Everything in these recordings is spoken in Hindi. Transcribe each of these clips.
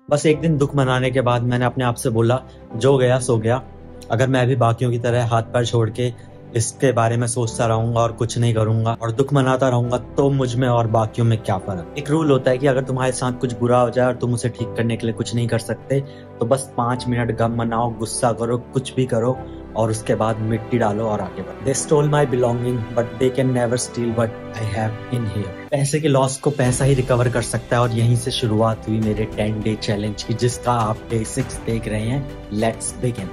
बस एक दिन दुख मनाने के बाद मैंने अपने आप से बोला, जो गया सो गया। अगर मैं भी बाकियों की तरह हाथ पैर छोड़ के इसके बारे में सोचता रहूंगा और कुछ नहीं करूंगा और दुख मनाता रहूंगा, तो मुझ में और बाकियों में क्या फर्क। एक रूल होता है कि अगर तुम्हारे साथ कुछ बुरा हो जाए और तुम उसे ठीक करने के लिए कुछ नहीं कर सकते, तो बस 5 मिनट गम मनाओ, गुस्सा करो, कुछ भी करो और उसके बाद मिट्टी डालो और आगे बढ़ो। They stole my belongings but they can never steal what I have in here. पैसे के लॉस को पैसा ही रिकवर कर सकता है और यहीं से शुरुआत हुई मेरे 10 डे चैलेंज की, जिसका आप डे 6 देख रहे हैं। Let's begin.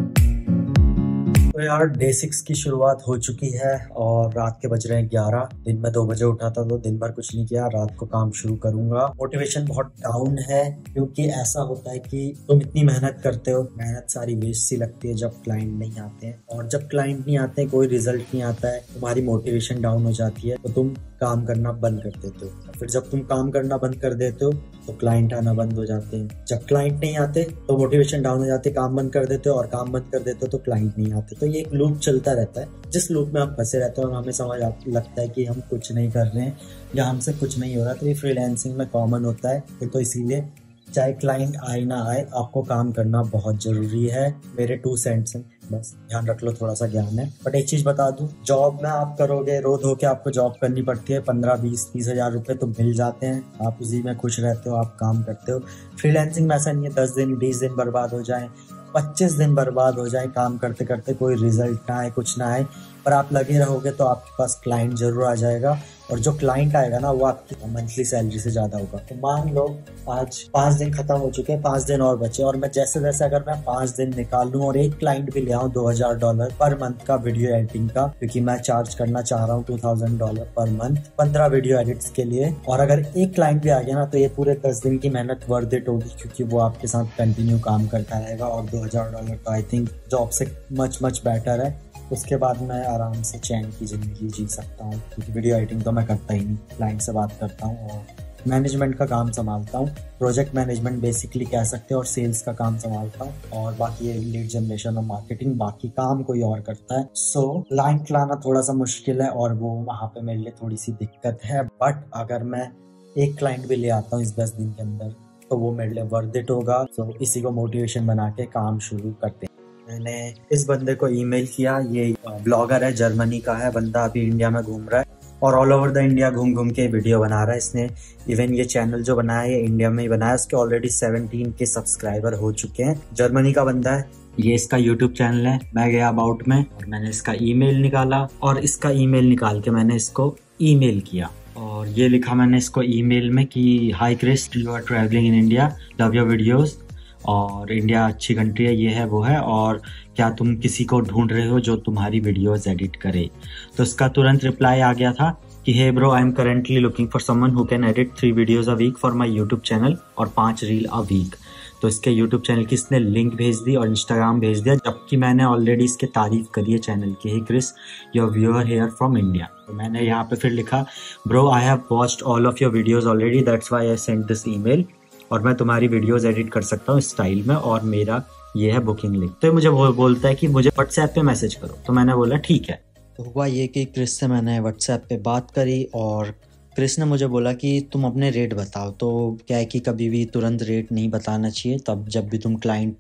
तो यार डे 6 की शुरुआत हो चुकी है और रात के बज रहे हैं 11। दिन में 2 बजे उठा था तो दिन भर कुछ नहीं किया, रात को काम शुरू करूंगा। मोटिवेशन बहुत डाउन है क्योंकि ऐसा होता है कि तुम इतनी मेहनत करते हो, मेहनत सारी वेस्ट सी लगती है जब क्लाइंट नहीं आते हैं, और जब क्लाइंट नहीं आते हैं, कोई रिजल्ट नहीं आता है, तुम्हारी मोटिवेशन डाउन हो जाती है, तो तुम काम करना बंद कर देते हो। फिर जब तुम काम करना बंद कर देते हो तो क्लाइंट आना बंद हो जाते हैं। जब क्लाइंट नहीं आते तो मोटिवेशन डाउन हो जाती है, काम बंद कर देते हो, और काम बंद कर देते हो तो क्लाइंट नहीं आते। तो ये एक लूप चलता रहता है, जिस लूप में आप फंसे रहते हो और हमें समझ लगता है कि हम कुछ नहीं कर रहे हैं या हमसे कुछ नहीं हो रहा। तो ये फ्रीलांसिंग में कॉमन होता है। तो इसीलिए चाहे क्लाइंट आए ना आए, आपको काम करना बहुत जरूरी है। मेरे 2 सेंट्स हैं, बस ध्यान रख लो, थोड़ा सा ज्ञान है। बट एक चीज बता दूं, जॉब में आप करोगे, रो धो के आपको जॉब करनी पड़ती है, 15-20-30 हजार रुपए तो मिल जाते हैं, आप उसी में खुश रहते हो, आप काम करते हो। फ्रीलांसिंग में ऐसा नहीं है 10 दिन 20 दिन बर्बाद हो जाए, 25 दिन बर्बाद हो जाए काम करते करते, कोई रिजल्ट ना आए, कुछ ना आए, पर आप लगे रहोगे तो आपके पास क्लाइंट जरूर आ जाएगा। और जो क्लाइंट आएगा ना, वो आपकी मंथली सैलरी से ज्यादा होगा। तो मान लो आज 5 दिन खत्म हो चुके हैं, 5 दिन और बचे, और मैं जैसे जैसे अगर मैं 5 दिन निकाल लूं और एक क्लाइंट भी ले आऊं $2000 पर मंथ का वीडियो एडिटिंग का, क्योंकि मैं चार्ज करना चाह रहा हूँ $2000 पर मंथ 15 वीडियो एडिट्स के लिए, और अगर एक क्लाइंट भी आ गया ना, तो ये पूरे 10 दिन की मेहनत वर्थ इट होगी, क्योंकि वो आपके साथ कंटिन्यू काम करता रहेगा। और $2000 तो आई थिंक जॉब से मच मच बेटर है। उसके बाद मैं आराम से चैन की जिंदगी जी सकता हूँ, क्योंकि वीडियो एडिटिंग तो मैं करता ही नहीं, क्लाइंट से बात करता हूँ और मैनेजमेंट का काम संभालता हूँ। प्रोजेक्ट मैनेजमेंट बेसिकली कह सकते हैं, और सेल्स का काम संभालता हूँ, और बाकी लीड जनरेशन और मार्केटिंग, बाकी काम कोई और करता है। सो क्लाइंट लाना थोड़ा सा मुश्किल है और वो वहाँ पे मेरे लिए थोड़ी सी दिक्कत है। बट अगर मैं एक क्लाइंट भी ले आता हूँ इस 10 दिन के अंदर, तो वो मेरे लिए वर्थ इट होगा। सो इसी को मोटिवेशन बना के काम शुरू करते हैं। मैंने इस बंदे को ईमेल किया, ये ब्लॉगर है, जर्मनी का है बंदा, अभी इंडिया में घूम रहा है और ऑल ओवर द इंडिया घूम घूम के वीडियो बना रहा है। इसने इवन ये चैनल जो बनाया है इंडिया में ही बनाया है, उसके ऑलरेडी 17 के सब्सक्राइबर हो चुके हैं। जर्मनी का बंदा है, ये इसका यूट्यूब चैनल है। मैं गया अबाउट में और मैंने इसका ईमेल निकाला, और इसका ईमेल निकाल के मैंने इसको ईमेल किया, और ये लिखा मैंने इसको ईमेल में कि hi Chris, you are travelling in India, love your videos, और इंडिया अच्छी कंट्री है, ये है वो है, और क्या तुम किसी को ढूंढ रहे हो जो तुम्हारी वीडियोस एडिट करे। तो इसका तुरंत रिप्लाई आ गया था कि hey bro, I am currently looking for someone who can edit 3 videos a week for my YouTube channel और 5 रील अ वीक। तो इसके यूट्यूब चैनल की इसने लिंक भेज दी और इंस्टाग्राम भेज दिया, जबकि मैंने ऑलरेडी इसके तारीफ करी है चैनल की। Hey Chris, your viewer here from India. तो मैंने यहाँ पे फिर लिखा, bro I have watched all of your videos already, that's why I sent this email, और मैं तुम्हारी वीडियोस एडिट कर सकता हूँ इस स्टाइल में, और मेरा ये है बुकिंग लिंक। तो मुझे वो बोलता है कि मुझे व्हाट्सएप पे मैसेज करो। तो मैंने बोला ठीक है। तो हुआ ये कि क्रिस से मैंने व्हाट्सएप पे बात करी और क्रिस ने मुझे बोला कि तुम अपने रेट बताओ। तो क्या है कि कभी भी तुरंत रेट नहीं बताना चाहिए, तब जब भी तुम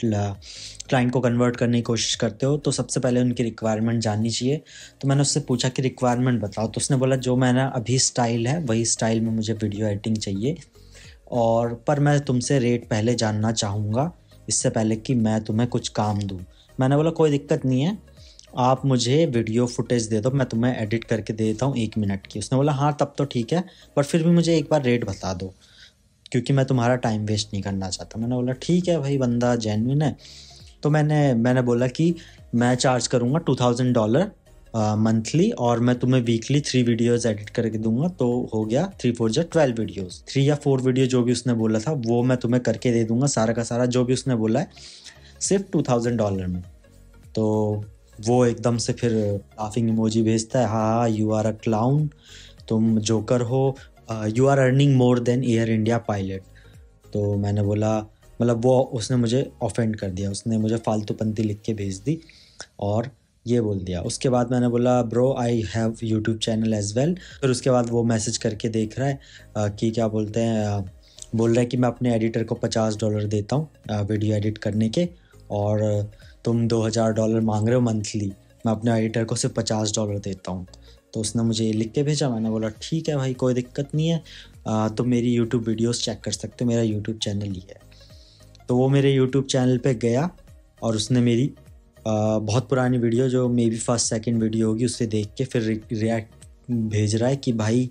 क्लाइंट को कन्वर्ट करने की कोशिश करते हो तो सबसे पहले उनकी रिक्वायरमेंट जाननी चाहिए। तो मैंने उससे पूछा कि रिक्वायरमेंट बताओ, तो उसने बोला जो मैंने अभी स्टाइल है वही स्टाइल में मुझे वीडियो एडिटिंग चाहिए, और पर मैं तुमसे रेट पहले जानना चाहूँगा इससे पहले कि मैं तुम्हें कुछ काम दूँ। मैंने बोला कोई दिक्कत नहीं है, आप मुझे वीडियो फुटेज दे दो, मैं तुम्हें एडिट करके दे देता हूँ 1 मिनट की। उसने बोला हाँ तब तो ठीक है, पर फिर भी मुझे एक बार रेट बता दो, क्योंकि मैं तुम्हारा टाइम वेस्ट नहीं करना चाहता। मैंने बोला ठीक है भाई, बंदा जेन्युइन है। तो मैंने बोला कि मैं चार्ज करूँगा $2000 मंथली, और मैं तुम्हें वीकली 3 वीडियोस एडिट करके दूंगा। तो हो गया 3 4 जा 12 वीडियोस, 3 या 4 वीडियो जो भी उसने बोला था वो मैं तुम्हें करके दे दूंगा, सारा का सारा जो भी उसने बोला है, सिर्फ $2000 में। तो वो एकदम से फिर लाफिंग इमोजी भेजता है, हाँ यू आर अ क्लाउन, तुम जोकर हो, you are earning more than Air India pilot. तो मैंने बोला, मतलब वो उसने मुझे ऑफेंड कर दिया, उसने मुझे फालतू पंक्ति लिख के भेज दी और ये बोल दिया। उसके बाद मैंने बोला bro I have YouTube channel as well. फिर उसके बाद वो मैसेज करके देख रहा है कि क्या बोलते हैं, बोल रहा है कि मैं अपने एडिटर को $50 देता हूँ वीडियो एडिट करने के, और तुम $2000 मांग रहे हो मंथली, मैं अपने एडिटर को सिर्फ $50 देता हूँ। तो उसने मुझे ये लिख के भेजा। मैंने बोला ठीक है भाई, कोई दिक्कत नहीं है, तुम मेरी यूट्यूब वीडियोस चेक कर सकते हो, मेरा यूट्यूब चैनल ही है। तो वो मेरे यूट्यूब चैनल पे गया और उसने मेरी बहुत पुरानी वीडियो, जो maybe first second video होगी, उससे देख के फिर रिएक्ट भेज रहा है कि भाई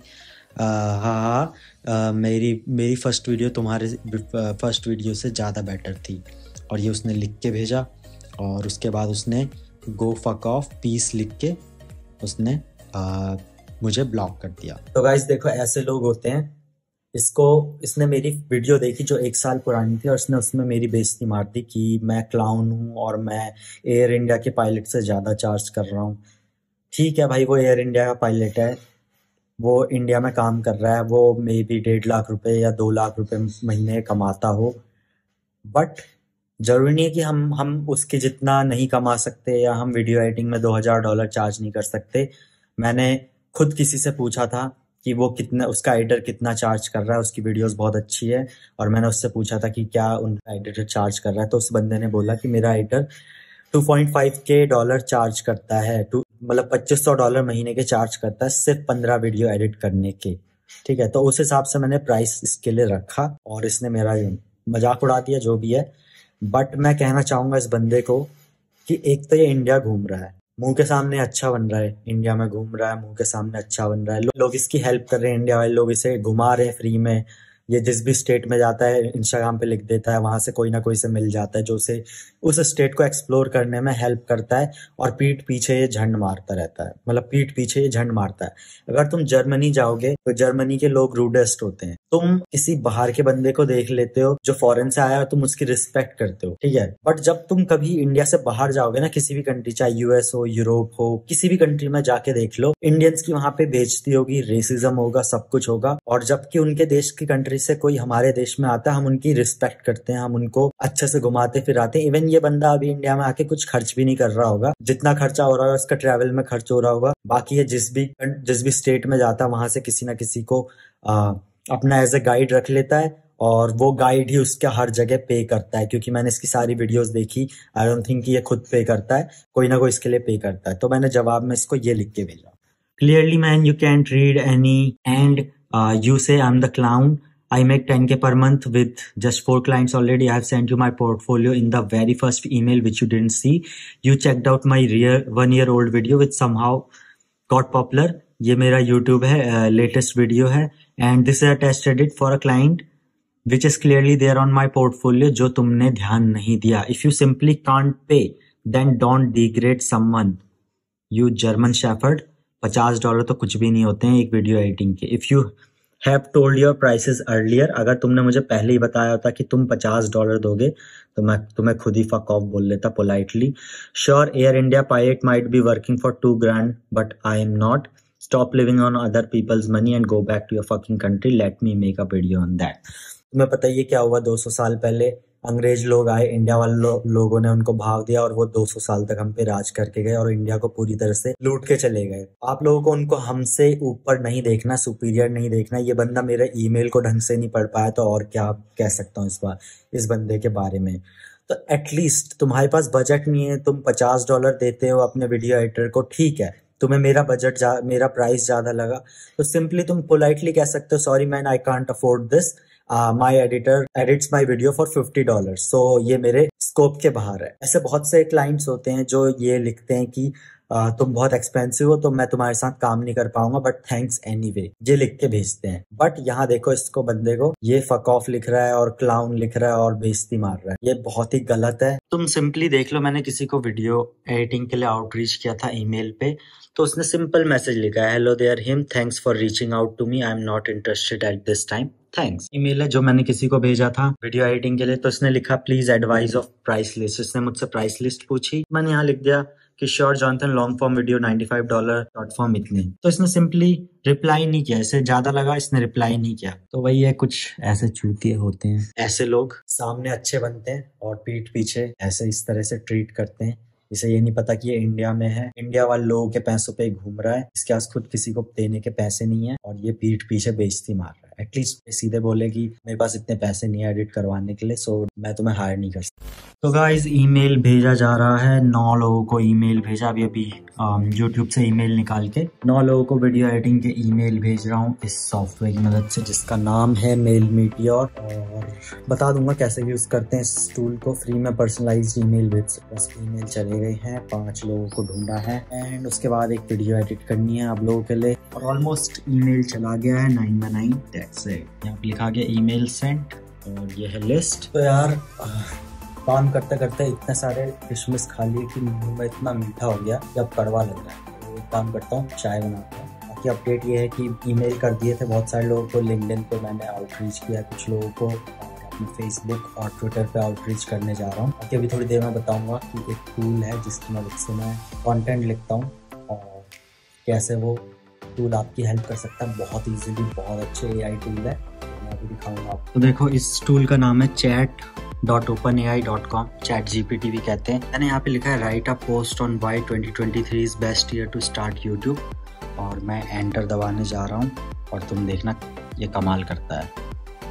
हाँ मेरी फर्स्ट वीडियो तुम्हारे फर्स्ट वीडियो से ज़्यादा बेटर थी। और ये उसने लिख के भेजा, और उसके बाद उसने गो फक ऑफ पीस लिख के उसने मुझे ब्लॉक कर दिया। तो गाइस देखो, ऐसे लोग होते हैं। इसने मेरी वीडियो देखी जो 1 साल पुरानी थी, और इसने उसमें मेरी बेइज्जती मार दी कि मैं क्लाउन हूँ और मैं एयर इंडिया के पायलट से ज़्यादा चार्ज कर रहा हूँ। ठीक है भाई, वो एयर इंडिया का पायलट है, वो इंडिया में काम कर रहा है, वो मे बी 1.5 लाख रुपए या 2 लाख रुपए महीने कमाता हो, बट जरूरी नहीं है कि हम उसके जितना नहीं कमा सकते, या हम वीडियो एडिटिंग में $2000 चार्ज नहीं कर सकते। मैंने खुद किसी से पूछा था कि वो कितना, उसका एडिटर कितना चार्ज कर रहा है, उसकी वीडियोस बहुत अच्छी है, और मैंने उससे पूछा था कि क्या उनका एडिटर चार्ज कर रहा है। तो उस बंदे ने बोला कि मेरा एडिटर $2.5K चार्ज करता है, मतलब $2500 महीने के चार्ज करता है सिर्फ 15 वीडियो एडिट करने के। ठीक है, तो उस हिसाब से मैंने प्राइस इसके लिए रखा, और इसने मेरा मजाक उड़ा दिया, जो भी है। बट मैं कहना चाहूंगा इस बंदे को कि एक तो ये इंडिया घूम रहा है, मुंह के सामने अच्छा बन रहा है, इंडिया में घूम रहा है, मुंह के सामने अच्छा बन रहा है, लोग इसकी हेल्प कर रहे हैं, इंडिया वाले लोग इसे घुमा रहे हैं फ्री में। ये जिस भी स्टेट में जाता है इंस्टाग्राम पे लिख देता है, वहां से कोई ना कोई से मिल जाता है जो उसे उस स्टेट को एक्सप्लोर करने में हेल्प करता है, और पीठ पीछे ये झंड मारता रहता है, मतलब पीठ पीछे ये झंड मारता है। अगर तुम जर्मनी जाओगे तो जर्मनी के लोग रूडेस्ट होते हैं। तुम किसी बाहर के बंदे को देख लेते हो जो फॉरेन से आया हो, तुम उसकी रिस्पेक्ट करते हो, ठीक है। बट जब तुम कभी इंडिया से बाहर जाओगे ना, किसी भी कंट्री, चाहे यूएस हो, यूरोप हो, किसी भी कंट्री में जाके देख लो, इंडियंस की वहां पे बेइज्जती होगी, रेसिज्म होगा, सब कुछ होगा। और जबकि उनके देश की कंट्री से कोई हमारे देश में आता है, हम उनकी रिस्पेक्ट करते हैं, हम उनको अच्छे से घुमाते फिराते हैं। इवन ये बंदा अभी इंडिया में आके कुछ खर्च भी नहीं कर रहा होगा, जितना खर्चा हो रहा है उसका ट्रैवल में खर्च हो रहा होगा। बाकी ये जिस भी स्टेट में जाता है, वहां से किसी ना किसी को अपना एज ए गाइड रख लेता है, और वो गाइड ही उसका हर जगह पे करता है। क्योंकि मैंने इसकी सारी वीडियोस देखी, आई डोंट थिंक ये खुद पे करता है, कोई ना कोई इसके लिए पे करता है। तो मैंने जवाब में इसको ये लिख के भेजा, clearly man you can't read any and you say I'm the clown. I make 10K per month with just 4 clients already. I have sent you my portfolio in the very first email which you didn't see. You checked out my 1-year-old video which somehow got popular. ये मेरा YouTube है, latest video है, and this is a test edit for a client which is clearly there on my portfolio, जो तुमने ध्यान नहीं दिया. If you simply can't pay, then don't degrade someone. You German Shepherd. $50 तो कुछ भी नहीं होते हैं एक वीडियो एडिटिंग के। If you have told your prices earlier, अगर तुमने मुझे पहले ही बताया होता कि तुम $50 दोगे, तो मैं तुम्हें खुद ही फक ऑफ बोल लेता politely. Sure Air India pilot might be working for $2 grand, but I am not. Stop living on other people's money and go back to your fucking country. Let me make a video on that. तुम्हें पता ही है क्या हुआ 200 साल पहले? अंग्रेज लोग आए, इंडिया वाले लोगों ने उनको भाव दिया, और वो 200 साल तक हम पे राज करके गए, और इंडिया को पूरी तरह से लूट के चले गए। आप लोगों को उनको हमसे ऊपर नहीं देखना, सुपीरियर नहीं देखना। ये बंदा मेरे ईमेल को ढंग से नहीं पढ़ पाया, तो और क्या कह सकता हूँ इस बंदे के बारे में। तो एटलीस्ट तुम्हारे पास बजट नहीं है, तुम $50 देते हो अपने वीडियो एडिटर को, ठीक है। तुम्हें मेरा प्राइस ज्यादा लगा, तो सिंपली तुम पोलाइटली कह सकते हो, sorry man, I can't afford this, my editor edits my video for $50, so ये मेरे स्कोप के बाहर है। ऐसे बहुत से क्लाइंट्स होते हैं जो ये लिखते हैं कि तुम बहुत एक्सपेंसिव हो, तो मैं तुम्हारे साथ काम नहीं कर पाऊंगा, बट थैंक्स एनीवे, ये लिख के भेजते हैं। बट यहाँ देखो, इसको बंदे को ये फक ऑफ लिख रहा है, और क्लाउन लिख रहा है, और बेइज्जती मार रहा है। ये बहुत ही गलत है। तुम सिंपली देख लो, मैंने किसी को वीडियो एडिटिंग के लिए आउटरीच किया था ईमेल पे, तो उसने सिंपल मैसेज लिखा है, hello there him, thanks for reaching out to me, I am not interested at this time, thanks. Email है जो मैंने किसी को भेजा था वीडियो एडिटिंग के लिए, तो इसने लिखा please advise of price list. इसने मुझसे प्राइस लिस्ट पूछी, मैंने यहाँ लिख दिया कि sure Jonathan long form video $95, short form इतने। तो इसने सिंपली रिप्लाई नहीं किया, इसे ज्यादा लगा, इसने रिप्लाई नहीं किया। तो वही है, कुछ ऐसे चूतिए होते हैं। ऐसे लोग सामने अच्छे बनते हैं और पीठ पीछे ऐसे इस तरह से ट्रीट करते हैं। इसे ये नहीं पता कि ये इंडिया में है, इंडिया वाले लोगों के पैसों पे घूम रहा है, इसके पास खुद किसी को देने के पैसे नहीं है और ये पीठ पीछे बेइज्जती मार रहा है। एटलीस्ट सीधे बोले कि मेरे पास इतने पैसे नहीं है एडिट करवाने के लिए, सो मैं तुम्हें हायर नहीं कर सकता। तो गाइज ईमेल भेजा जा रहा है, 9 लोगों को ईमेल भेजा अभी यूट्यूब से ईमेल निकाल के 9 लोगों को वीडियो एडिटिंग के ईमेल भेज रहा हूँ इस सॉफ्टवेयर की मदद से जिसका नाम है मेल मीटियोर, और बता दूंगा कैसे यूज करते हैं इस टूल को। फ्री में पर्सनलाइज्ड ईमेल भेज सकते हैं। बस ईमेल चले गए हैं, 5 लोगों को ढूंढा है एंड उसके बाद एक वीडियो एडिट करनी है आप लोगों के लिए, और ऑलमोस्ट ईमेल चला गया है 9/9। That's it. यहाँ पे लिखा गया ईमेल सेंट और ये है लिस्ट। तो यार काम करते करते इतने सारे किशमिश खा लिए कि मुंह में इतना मीठा हो गया कि अब कड़वा लग रहा है। तो एक काम करता हूँ, चाय बनाता हूँ। बाकी अपडेट ये है कि ईमेल कर दिए थे बहुत सारे लोगों को, लिंक्डइन पे मैंने आउटरीच किया कुछ लोगों को, और अपने फेसबुक और ट्विटर पे आउटरीच करने जा रहा हूँ। बाकी अभी थोड़ी देर में बताऊंगा कि एक टूल है जिसकी मदद से मैं कॉन्टेंट लिखता हूँ और कैसे वो टूल आपकी हेल्प कर सकता है बहुत ईजिली। बहुत अच्छे AI टूल है, मैं अभी दिखाऊंगा आपको। तो देखो इस टूल का नाम है chat.openai.com, चैट GPT भी कहते हैं। मैंने यहाँ पे लिखा है write a post on why 2023 is best year to start YouTube, और मैं एंटर दबाने जा रहा हूँ और तुम देखना ये कमाल करता है।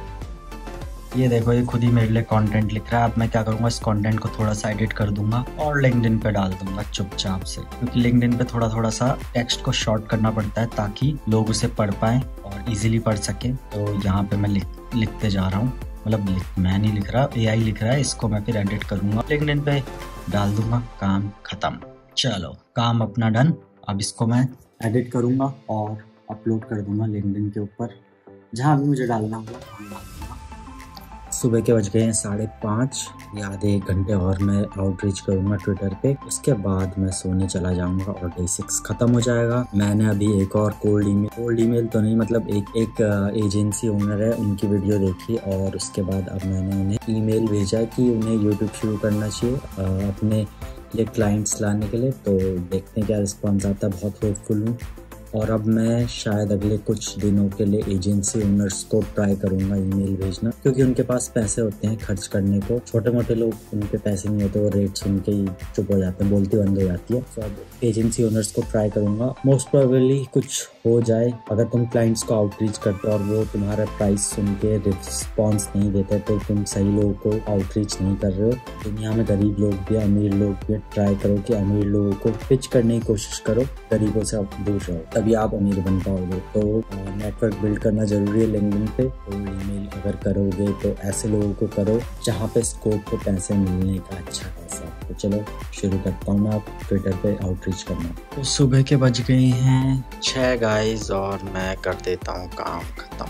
ये देखो ये खुद ही मेरे लिए कंटेंट लिख रहा है। अब मैं क्या करूँगा, इस कंटेंट को थोड़ा सा एडिट कर दूंगा और लिंक्डइन पे डाल दूंगा चुपचाप से, क्योंकि लिंक्डइन पे थोड़ा थोड़ा सा टेक्स्ट को शॉर्ट करना पड़ता है ताकि लोग उसे पढ़ पाए और इजीली पढ़ सके। तो यहाँ पे मैं लिखते जा रहा हूँ, मतलब मैं नहीं लिख रहा, AI लिख रहा है। इसको मैं फिर एडिट करूंगा, लिंक्डइन पे डाल दूंगा, काम खत्म। चलो काम अपना डन। अब इसको मैं एडिट करूंगा और अपलोड कर दूंगा लिंक्डइन के ऊपर, जहाँ भी मुझे डालना होगा वहाँ डाल दूंगा। सुबह के बज गए हैं 5:30, या आधे 1 घंटे और मैं आउटरीच करूंगा ट्विटर पे, उसके बाद मैं सोने चला जाऊंगा और डे 6 खत्म हो जाएगा। मैंने अभी एक और कोल्ड ईमेल तो नहीं, मतलब एक एजेंसी ओनर है उनकी वीडियो देखी और उसके बाद अब मैंने उन्हें ईमेल भेजा कि उन्हें यूट्यूब शुरू करना चाहिए अपने लिए क्लाइंट्स लाने के लिए। तो देखते हैं क्या रिस्पॉन्स आता है, बहुत होपफुल हूँ। और अब मैं शायद अगले कुछ दिनों के लिए एजेंसी ओनर्स को ट्राई करूंगा ईमेल भेजना, क्योंकि उनके पास पैसे होते हैं खर्च करने को। छोटे मोटे लोग, उनके पैसे नहीं होते, वो रेट सुन के ही चुप हो जाते हैं, बोलती बंद हो जाती है। तो अब एजेंसी ओनर्स को ट्राई करूंगा, मोस्ट प्रोबेबली कुछ हो जाए। अगर तुम क्लाइंट्स को आउटरीच करते हो और वो तुम्हारा प्राइस सुन के रिस्पॉन्स नहीं देते तो तुम सही लोगों को आउटरीच नहीं कर रहे हो। दुनिया में गरीब लोग भी, अमीर लोग भी, ट्राई करो कि अमीर लोगों को पिच करने की कोशिश करो, गरीबों से आप दूर रहो, तभी आप अमीर बन पाओगे। तो नेटवर्क बिल्ड करना जरूरी है लिंक्डइन पे। तो ईमेल अगर करोगे तो ऐसे लोगों को करो जहाँ पे स्कोप को पैसे मिलने का अच्छा खासा। तो चलो शुरू करता हूँ मैं अब ट्विटर पे आउटरीच करना। तो सुबह के बज गए हैं 6 गाइज और मैं कर देता हूँ काम खत्म।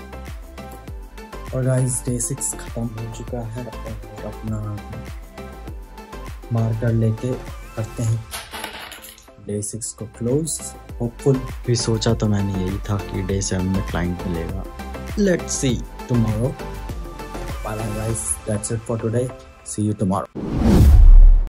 और गाइज डे 6 खत्म हो चुका है और अपना मार्कर लेके करते हैं डे 6 को क्लोज। होपफुल भी सोचा तो मैंने यही था कि डे 7 में क्लाइंट मिलेगा। Let's see tomorrow. Bye guys, that's it for today, see you tomorrow.